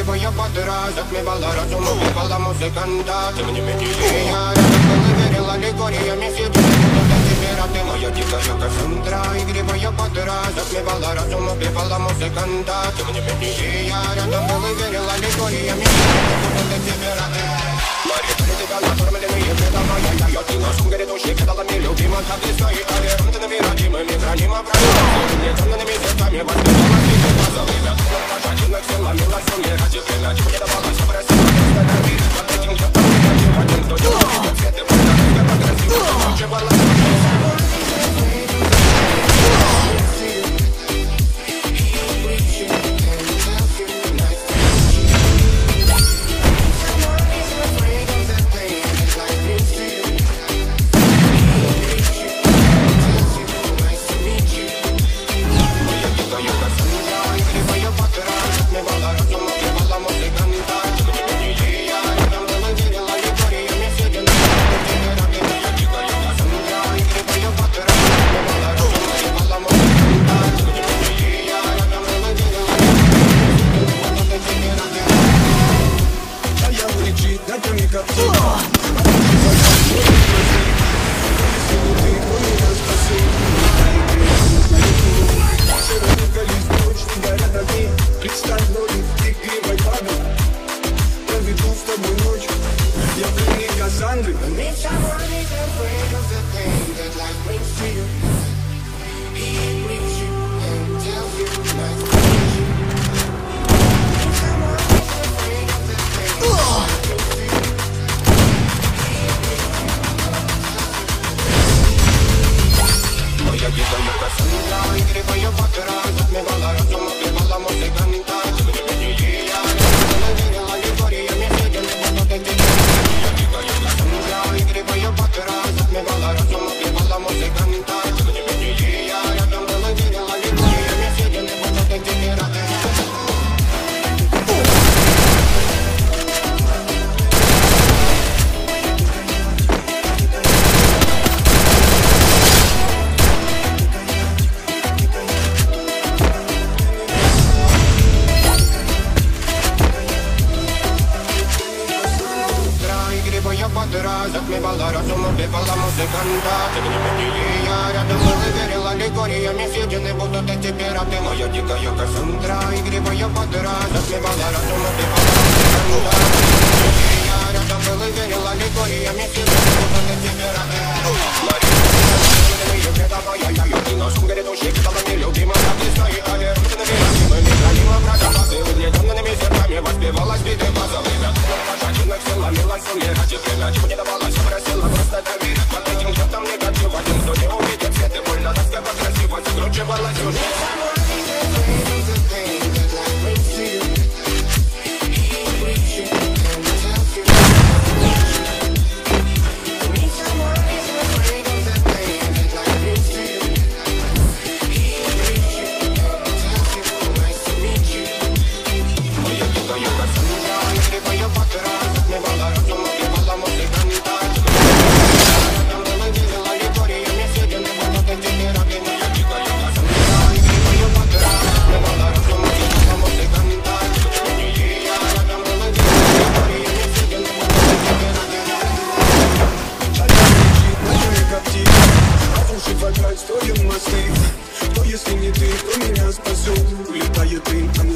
игривая подра затмевала разум, убивала музыканта. Тем не менее я рядом был и верил аллегориями съединения. Теперь ты моя дикая Кассандра. Игривая подра затмевала разум, убивала музыканта. Тем не менее я рядом был и верил аллегориями съединения. Мария, ты тебя накормленные предавая. Я ты на шум грядущий кидала мне любима. Как ты свои аверунты невыразимыми хранимо правильно. Мне темными зерками воспевала свете глаза. Пожадина всем ломила сумме. Ради время тебе не давалось обрастить. Под этим я там не один, кто не увидит цветы. Как красиво, ночи баланс. Затмевала разум, убивала музыканта. Тем не менее я рядом был и верил аллегориями съедены будут эти пираты. Моя дикая Кассандра, игривая подра. Затмевала разум, убивала музыканта. Тем не менее я рядом был и верил аллегориями съедены будут эти пираты. Мария, предавая, я ты на шум грядущий кидала нелюбима. Как ты свои аверунты невыразимыми хранимо правда. Сегодня темными зерками воспевалась биты база. Время пожадина всем ломила сумме. Ради время чего не давалось, просила просто доверить. Под этим я там негатив. Один, кто не увидит цветы, больно тоска красиво закручивалась уже. Строим мосты. Кто если не ты, кто меня спасет? Улетает дым,